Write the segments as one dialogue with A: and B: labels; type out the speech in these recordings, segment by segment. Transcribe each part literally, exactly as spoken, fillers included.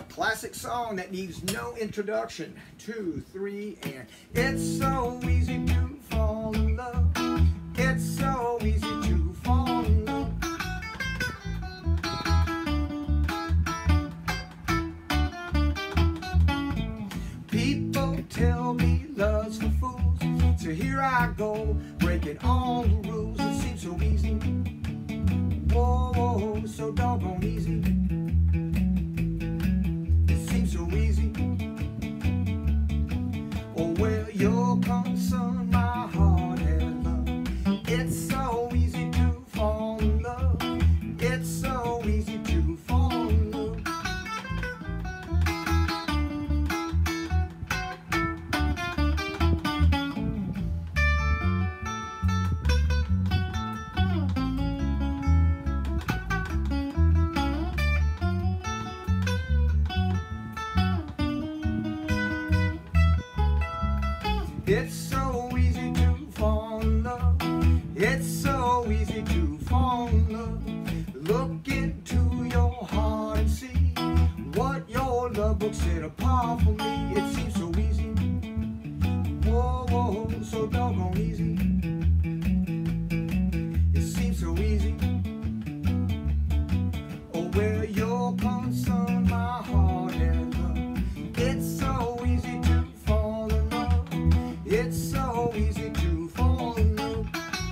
A: A classic song that needs no introduction. Two, three, and it's so easy to fall in love. It's so easy to fall in love. People tell me love's for fools, so here I go, breaking all the rules. It seems so easy, whoa, whoa, so doggone easy. It seems so easy. Oh, well, you're concerned, my heart has love. It's so easy to fall in love. It's so easy to fall in love. It's so easy to fall in love. It's so easy to fall in love. Look into your heart and see what your love book set apart for me. It seems so easy, whoa, whoa, so doggone easy. It seems so easy. Oh, where you're concerned, my heart has love. It's so easy to fall in love. It's so easy to fall in love.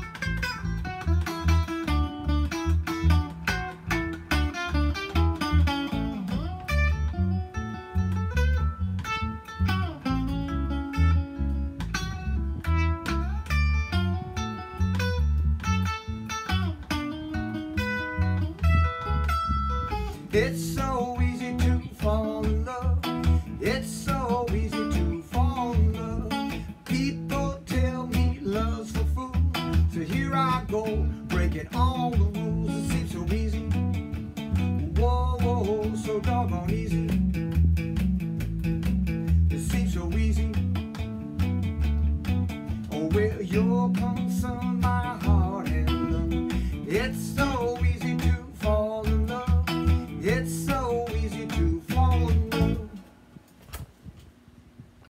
A: It's so easy to fall in love. It's so easy to fall in love. People tell me love's for fools, so here I go, breaking all the rules. It seems so easy, whoa, whoa, so doggone easy. It seems so easy. Oh, where you're concerned, my heart has love. It's so